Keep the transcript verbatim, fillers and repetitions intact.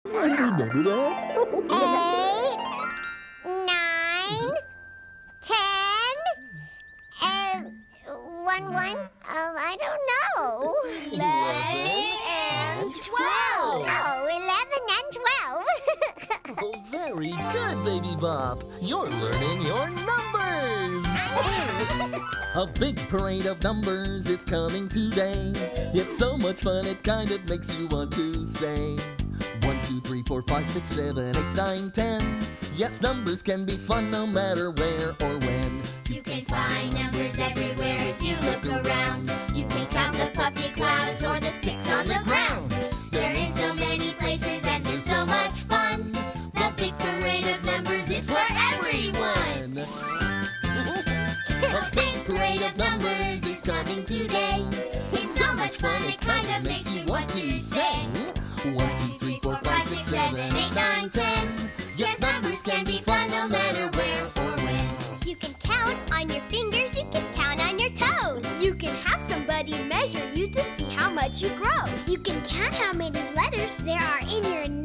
Eight, nine, ten, um, one, one, um, I don't know. Eleven and twelve. Oh, eleven and twelve. Oh, very good, Baby Bop. You're learning your numbers. A big parade of numbers is coming today. It's so much fun, it kind of makes you want to say one, two, three, four, five, six, seven, eight, nine, ten. Yes, numbers can be fun no matter where or when. You can find numbers everywhere if you look around. You can count the puffy clouds or the sticks on the ground. They're in so many places and they're so much fun. The big parade of numbers is for everyone. A big parade of numbers is coming today. It's so much fun it kind of makes you want to say one, two, three, four, five, six, seven, eight, nine, ten. Yes, numbers can be fun no matter where or when. You can count on your fingers, you can count on your toes. You can have somebody measure you to see how much you grow. You can count how many letters there are in your